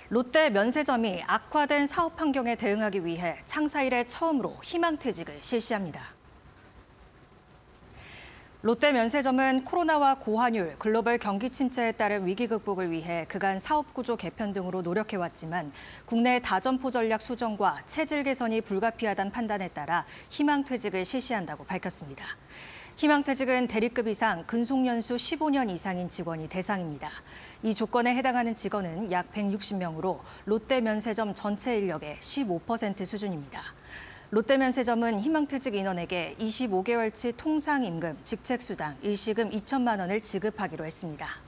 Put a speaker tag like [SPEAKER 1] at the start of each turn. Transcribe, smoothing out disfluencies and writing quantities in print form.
[SPEAKER 1] 롯데 면세점이 악화된 사업 환경에 대응하기 위해 창사 이래 처음으로 희망퇴직을 실시합니다. 롯데 면세점은 코로나와 고환율, 글로벌 경기 침체에 따른 위기 극복을 위해 그간 사업 구조 개편 등으로 노력해왔지만 국내 다점포 전략 수정과 체질 개선이 불가피하다는 판단에 따라 희망퇴직을 실시한다고 밝혔습니다. 희망퇴직은 대리급 이상, 근속연수 15년 이상인 직원이 대상입니다. 이 조건에 해당하는 직원은 약 160명으로 롯데 면세점 전체 인력의 15% 수준입니다. 롯데 면세점은 희망퇴직 인원에게 25개월치 통상임금, 직책수당, 일시금 2천만 원을 지급하기로 했습니다.